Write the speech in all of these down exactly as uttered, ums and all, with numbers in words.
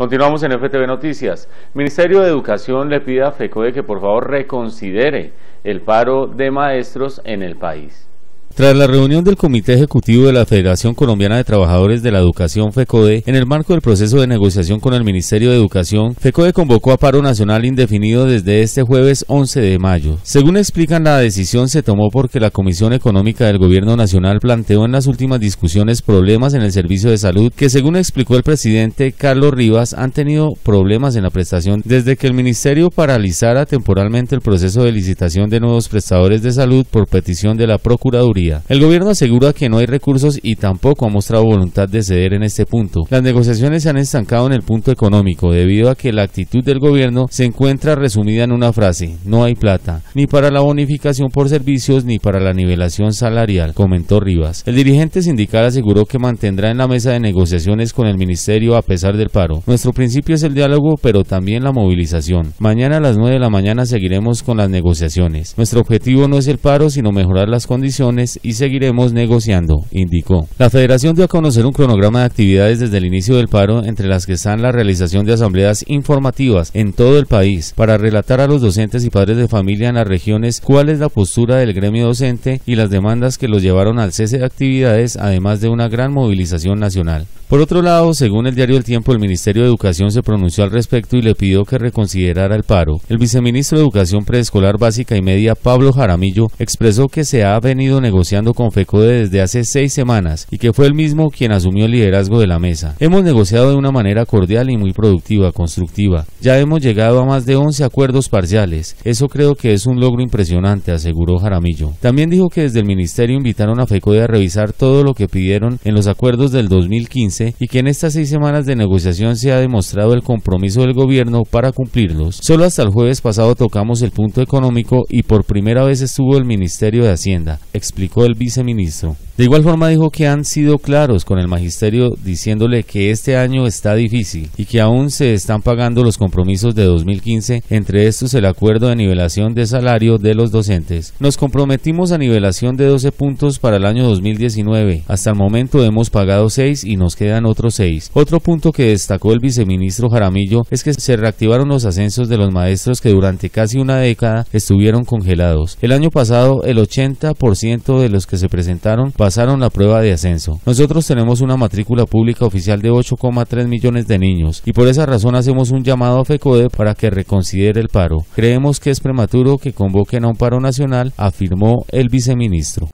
Continuamos en F T V Noticias. El Ministerio de Educación le pide a FECODE que por favor reconsidere el paro de maestros en el país. Tras la reunión del Comité Ejecutivo de la Federación Colombiana de Trabajadores de la Educación FECODE, en el marco del proceso de negociación con el Ministerio de Educación, FECODE convocó a paro nacional indefinido desde este jueves once de mayo. Según explican, la decisión se tomó porque la Comisión Económica del Gobierno Nacional planteó en las últimas discusiones problemas en el servicio de salud que, según explicó el presidente Carlos Rivas, han tenido problemas en la prestación desde que el Ministerio paralizara temporalmente el proceso de licitación de nuevos prestadores de salud por petición de la Procuraduría. El gobierno asegura que no hay recursos y tampoco ha mostrado voluntad de ceder en este punto. Las negociaciones se han estancado en el punto económico debido a que la actitud del gobierno se encuentra resumida en una frase: no hay plata, ni para la bonificación por servicios ni para la nivelación salarial, comentó Rivas. El dirigente sindical aseguró que mantendrá en la mesa de negociaciones con el ministerio a pesar del paro. Nuestro principio es el diálogo, pero también la movilización. Mañana a las nueve de la mañana seguiremos con las negociaciones. Nuestro objetivo no es el paro, sino mejorar las condiciones y seguiremos negociando, indicó. La Federación dio a conocer un cronograma de actividades desde el inicio del paro, entre las que están la realización de asambleas informativas en todo el país para relatar a los docentes y padres de familia en las regiones cuál es la postura del gremio docente y las demandas que los llevaron al cese de actividades, además de una gran movilización nacional. Por otro lado, según el diario El Tiempo, el Ministerio de Educación se pronunció al respecto y le pidió que reconsiderara el paro. El viceministro de Educación Preescolar Básica y Media, Pablo Jaramillo, expresó que se ha venido negociando con FECODE desde hace seis semanas y que fue él mismo quien asumió el liderazgo de la mesa. Hemos negociado de una manera cordial y muy productiva, constructiva. Ya hemos llegado a más de once acuerdos parciales. Eso creo que es un logro impresionante, aseguró Jaramillo. También dijo que desde el ministerio invitaron a FECODE a revisar todo lo que pidieron en los acuerdos del dos mil quince y que en estas seis semanas de negociación se ha demostrado el compromiso del gobierno para cumplirlos. Solo hasta el jueves pasado tocamos el punto económico y por primera vez estuvo el Ministerio de Hacienda, explicó el viceministro. De igual forma dijo que han sido claros con el magisterio diciéndole que este año está difícil y que aún se están pagando los compromisos de dos mil quince, entre estos el acuerdo de nivelación de salario de los docentes. Nos comprometimos a nivelación de doce puntos para el año dos mil diecinueve. Hasta el momento hemos pagado seis y nos quedan otros seis. Otro punto que destacó el viceministro Jaramillo es que se reactivaron los ascensos de los maestros que durante casi una década estuvieron congelados. El año pasado el ochenta por ciento de los que se presentaron pasaron la prueba de ascenso. Nosotros tenemos una matrícula pública oficial de ocho coma tres millones de niños y por esa razón hacemos un llamado a FECODE para que reconsidere el paro. Creemos que es prematuro que convoquen a un paro nacional, afirmó el viceministro.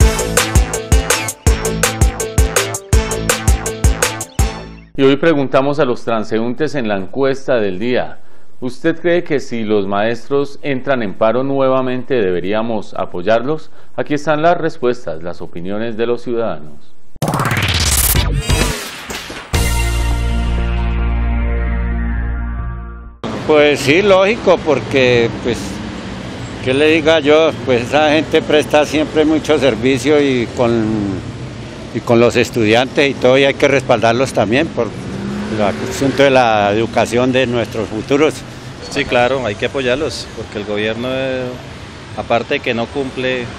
Y hoy preguntamos a los transeúntes en la encuesta del día: ¿usted cree que si los maestros entran en paro nuevamente deberíamos apoyarlos? Aquí están las respuestas, las opiniones de los ciudadanos. Pues sí, lógico, porque pues, ¿qué le diga yo? Pues esa gente presta siempre mucho servicio y con... y con los estudiantes y todo, y hay que respaldarlos también por el asunto de la educación de nuestros futuros. Sí, claro, hay que apoyarlos, porque el gobierno, eh, aparte de que no cumple, eh,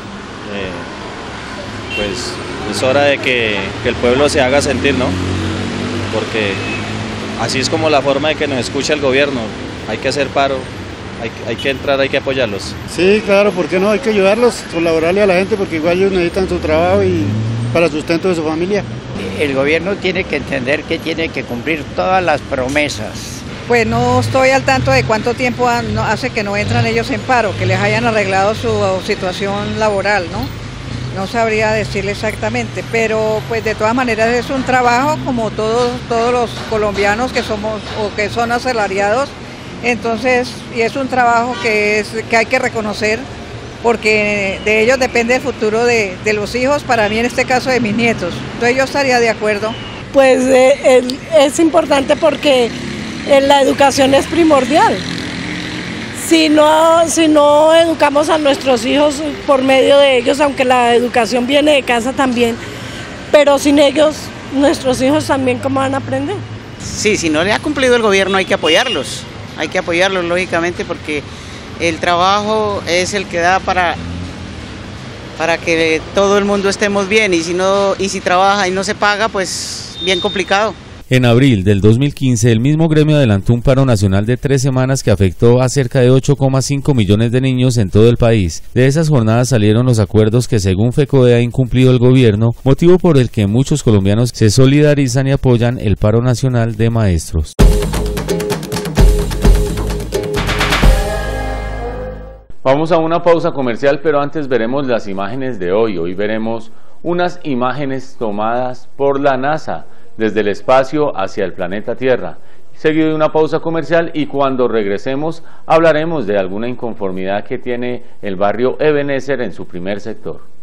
pues es hora de que, que el pueblo se haga sentir, ¿no? Porque así es como la forma de que nos escucha el gobierno. Hay que hacer paro, hay, hay que entrar, hay que apoyarlos. Sí, claro, ¿por qué no? Hay que ayudarlos, colaborarle a la gente, porque igual ellos necesitan su trabajo y para el sustento de su familia. El gobierno tiene que entender que tiene que cumplir todas las promesas. Pues no estoy al tanto de cuánto tiempo hace que no entran ellos en paro, que les hayan arreglado su situación laboral, ¿no? No sabría decirle exactamente, pero pues de todas maneras es un trabajo como todos, todos los colombianos que somos o que son asalariados, entonces, y es un trabajo que, es, que hay que reconocer, porque de ellos depende el futuro de, de los hijos, para mí en este caso de mis nietos. Entonces yo estaría de acuerdo. Pues eh, el, es importante porque eh, la educación es primordial. Si no, si no educamos a nuestros hijos por medio de ellos, aunque la educación viene de casa también, pero sin ellos, nuestros hijos también, ¿cómo van a aprender? Sí, si no le ha cumplido el gobierno hay que apoyarlos, hay que apoyarlos lógicamente porque el trabajo es el que da para, para que todo el mundo estemos bien y si no, y si trabaja y no se paga, pues bien complicado. En abril del dos mil quince, el mismo gremio adelantó un paro nacional de tres semanas que afectó a cerca de ocho coma cinco millones de niños en todo el país. De esas jornadas salieron los acuerdos que según FECODE ha incumplido el gobierno, motivo por el que muchos colombianos se solidarizan y apoyan el paro nacional de maestros. Vamos a una pausa comercial, pero antes veremos las imágenes de hoy. Hoy veremos unas imágenes tomadas por la NASA desde el espacio hacia el planeta Tierra, seguido de una pausa comercial, y cuando regresemos hablaremos de alguna inconformidad que tiene el barrio Ebenezer en su primer sector.